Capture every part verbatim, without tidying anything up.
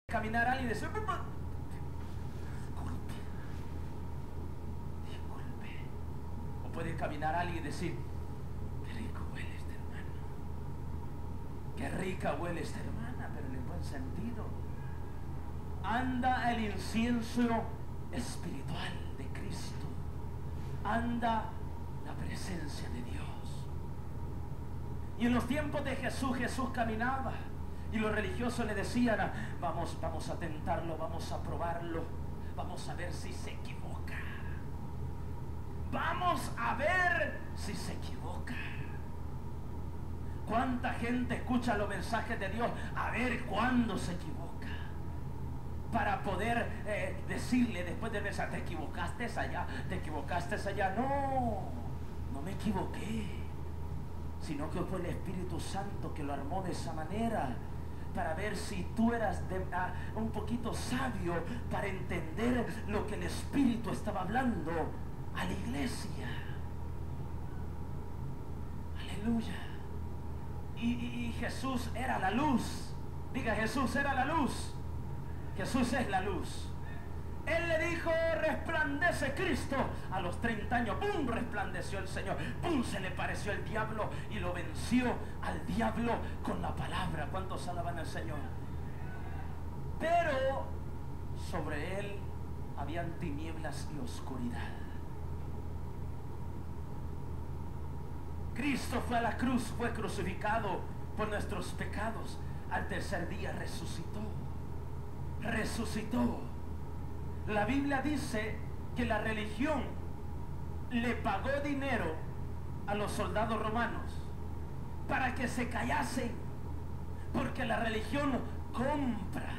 Caminar a alguien y decir, disculpe, disculpe. O puede caminar a alguien y decir, qué rico huele este hermano, qué rica huele esta hermana, pero en el buen sentido. Anda el incienso espiritual de Cristo, anda la presencia de Dios. Y en los tiempos de Jesús, Jesús caminaba. Y los religiosos le decían, vamos, vamos a tentarlo, vamos a probarlo, vamos a ver si se equivoca. Vamos a ver si se equivoca. ¿Cuánta gente escucha los mensajes de Dios a ver cuándo se equivoca? Para poder eh, decirle después del mensaje, te equivocaste allá, te equivocaste allá. No, no me equivoqué, sino que fue el Espíritu Santo que lo armó de esa manera, para ver si tú eras de, uh, un poquito sabio para entender lo que el Espíritu estaba hablando a la iglesia. Aleluya. Y, y, y Jesús era la luz. Diga, Jesús era la luz. Jesús es la luz. Él le dijo, resplandece Cristo. A los treinta años, ¡pum!, resplandeció el Señor. ¡Pum!, se le pareció el diablo y lo venció al diablo con la palabra. ¿Cuántos alaban al Señor? Pero sobre él habían tinieblas y oscuridad. Cristo fue a la cruz, fue crucificado por nuestros pecados. Al tercer día resucitó. Resucitó. La Biblia dice que la religión le pagó dinero a los soldados romanos para que se callasen, porque la religión compra,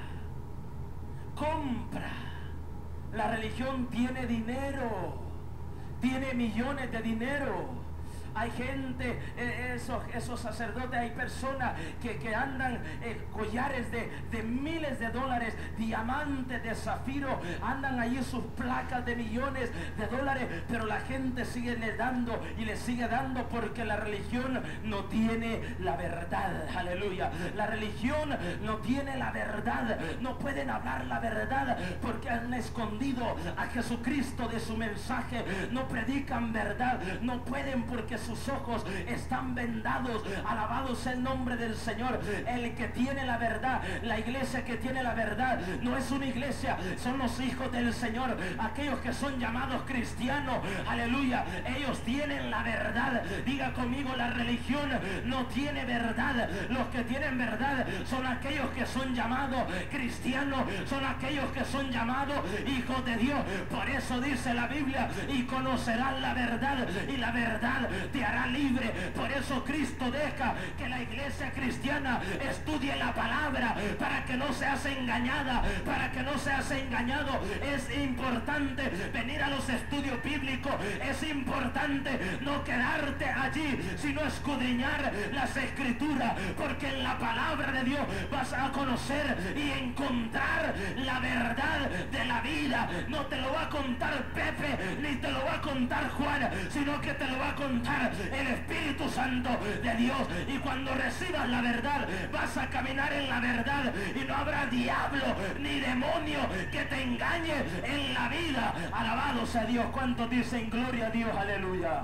compra. La religión tiene dinero, tiene millones de dinero. Hay gente, eh, esos, esos sacerdotes, hay personas que, que andan eh, collares de, de miles de dólares, diamantes de zafiro, andan allí sus placas de millones de dólares, pero la gente sigue le dando y le sigue dando porque la religión no tiene la verdad. Aleluya. La religión no tiene la verdad, no pueden hablar la verdad porque han escondido a Jesucristo de su mensaje, no predican verdad, no pueden porque sus ojos están vendados. Alabado sea el nombre del Señor. El que tiene la verdad, la iglesia que tiene la verdad, no es una iglesia, son los hijos del Señor, aquellos que son llamados cristianos. Aleluya, ellos tienen la verdad. Diga conmigo, la religión no tiene verdad. Los que tienen verdad son aquellos que son llamados cristianos, son aquellos que son llamados hijos de Dios. Por eso dice la Biblia, y conocerán la verdad, y la verdad te hará libre. Por eso Cristo deja que la iglesia cristiana estudie la palabra para que no seas engañada, para que no seas engañado. Es importante venir a los estudios bíblicos, es importante no quedarte allí, sino escudriñar las escrituras, porque en la palabra de Dios vas a conocer y encontrar la verdad de la vida. No te lo va a contar Pepe, ni te lo va a contar Juan, sino que te lo va a contar el Espíritu Santo de Dios. Y cuando recibas la verdad, vas a caminar en la verdad y no habrá diablo ni demonio que te engañe en la vida. Alabado sea Dios. ¿Cuántos dicen gloria a Dios? Aleluya.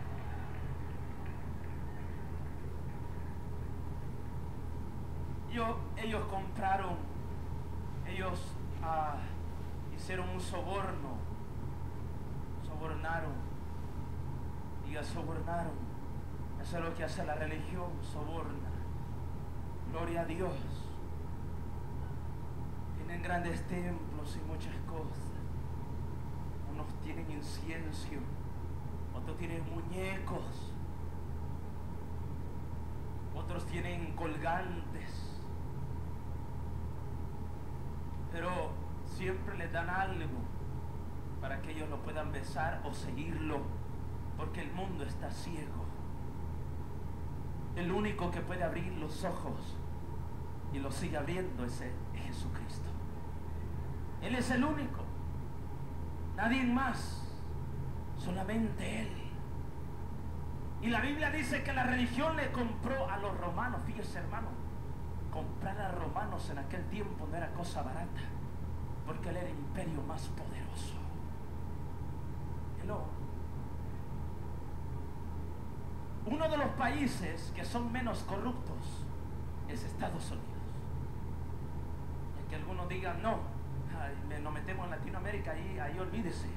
Yo, ellos compraron, ellos ah, hicieron un soborno, sobornaron. Y sobornaron. Eso es lo que hace la religión, soborna. Gloria a Dios. Tienen grandes templos y muchas cosas. Unos tienen incienso, otros tienen muñecos, otros tienen colgantes, pero siempre les dan algo para que ellos lo puedan besar o seguirlo, porque el mundo está ciego. El único que puede abrir los ojos y los sigue abriendo es, es Jesucristo. Él es el único, nadie más, solamente Él. Y la Biblia dice que la religión le compró a los romanos. Fíjese, hermano, comprar a romanos en aquel tiempo no era cosa barata, porque él era el imperio más poderoso. Hello. Uno de los países que son menos corruptos es Estados Unidos. Y que algunos digan, no, ay, nos metemos en Latinoamérica, ahí, ahí olvídese.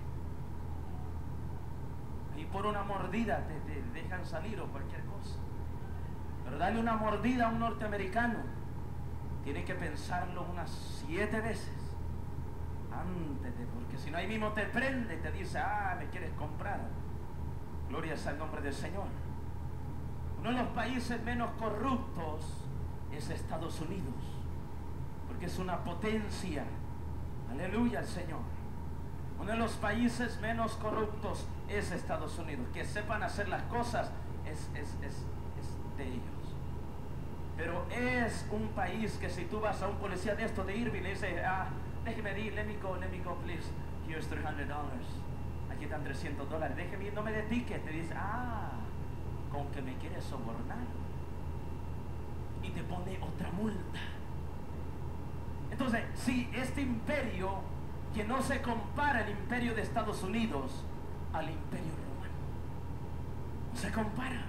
Ahí por una mordida te, te dejan salir o cualquier cosa. Pero darle una mordida a un norteamericano, tiene que pensarlo unas siete veces antes de, porque si no ahí mismo te prende y te dice, ah, me quieres comprar. Gloria sea el nombre del Señor. Uno de los países menos corruptos es Estados Unidos, porque es una potencia. Aleluya al Señor. Uno de los países menos corruptos es Estados Unidos. Que sepan hacer las cosas es, es, es, es de ellos. Pero es un país que si tú vas a un policía de esto de Irving y le dices, ah, déjeme ir, let me go, let me go, please. Here's three hundred dollars. Aquí están trescientos dólares. Déjeme ir, no me dé ticket. Te dice, ah, con que me quieres sobornar. Y te pone otra multa. Entonces, si este imperio, que no se compara el imperio de Estados Unidos al imperio romano, no se compara.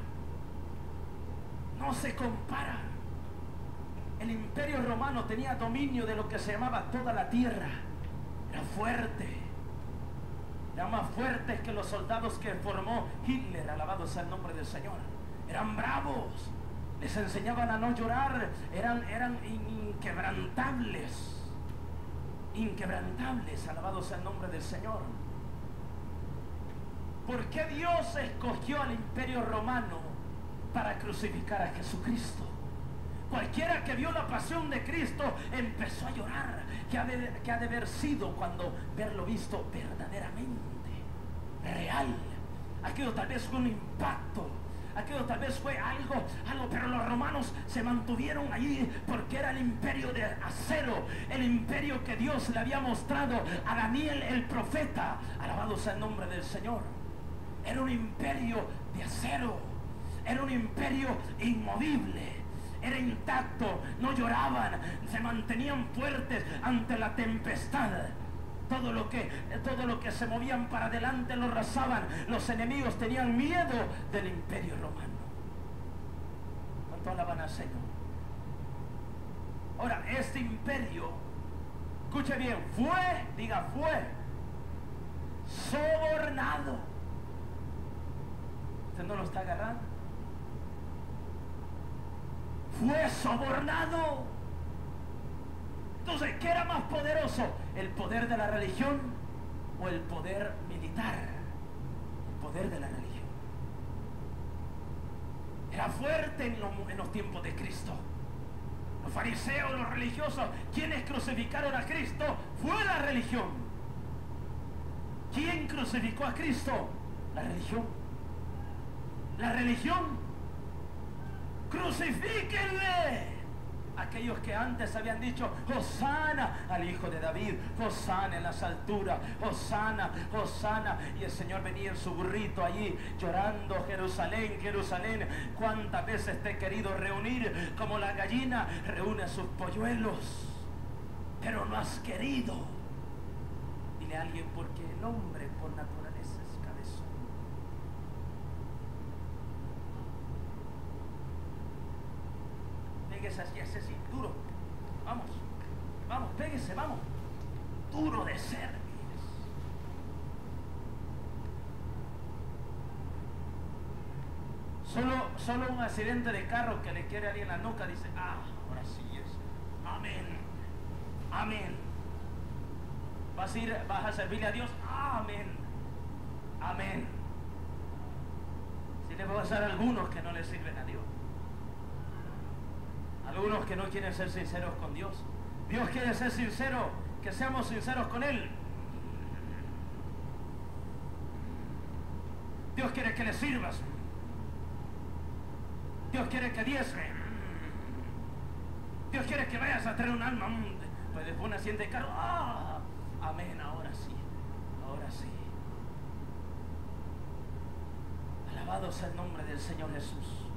No se compara. El imperio romano tenía dominio de lo que se llamaba toda la tierra. Era fuerte. Eran más fuertes que los soldados que formó Hitler, alabado sea el nombre del Señor. Eran bravos. Les enseñaban a no llorar. Eran, eran inquebrantables. Inquebrantables, alabado sea el nombre del Señor. ¿Por qué Dios escogió al imperio romano para crucificar a Jesucristo? Cualquiera que vio la pasión de Cristo empezó a llorar. ¿Qué ha de, qué ha de haber sido cuando verlo visto verdaderamente real? Aquello tal vez fue un impacto. Aquello tal vez fue algo, algo, pero los romanos se mantuvieron allí porque era el imperio de acero, el imperio que Dios le había mostrado a Daniel el profeta. Alabado sea el nombre del Señor. Era un imperio de acero, era un imperio inmovible. Era intacto, no lloraban, se mantenían fuertes ante la tempestad. Todo lo que, todo lo que se movían para adelante lo rasaban. Los enemigos tenían miedo del imperio romano. ¿Cuánto alaban al Señor? Ahora, este imperio, escuche bien, fue, diga fue, sobornado. ¿Usted no lo está agarrando? Fue sobornado. Entonces, ¿qué era más poderoso? ¿El poder de la religión o el poder militar? El poder de la religión. Era fuerte en los, en los tiempos de Cristo. Los fariseos, los religiosos, quienes crucificaron a Cristo, fue la religión. ¿Quién crucificó a Cristo? La religión. La religión. Crucifíquenle. Aquellos que antes habían dicho Hosana al hijo de David, Hosana en las alturas, Hosana, Hosana, y el Señor venía en su burrito allí llorando, Jerusalén, Jerusalén, cuántas veces te he querido reunir como la gallina reúne sus polluelos, pero no has querido. Dile a alguien, porque el hombre por naturaleza es cabezón. Pégase así, así, duro. Vamos, vamos, pégese, vamos. Duro de ser. Solo, solo un accidente de carro que le quiere a alguien en la nuca dice, ah, ahora sí es. Amén. Amén. ¿Vas a ir, vas a servirle a Dios? Amén. Amén. Si le va a pasar a algunos que no le sirven a Dios. Algunos que no quieren ser sinceros con Dios. Dios quiere ser sincero, que seamos sinceros con Él. Dios quiere que le sirvas. Dios quiere que diezme. Dios quiere que vayas a traer un alma. Pues después un accidente de carro. ¡Ah! Amén, ahora sí. Ahora sí. Alabado sea el nombre del Señor Jesús.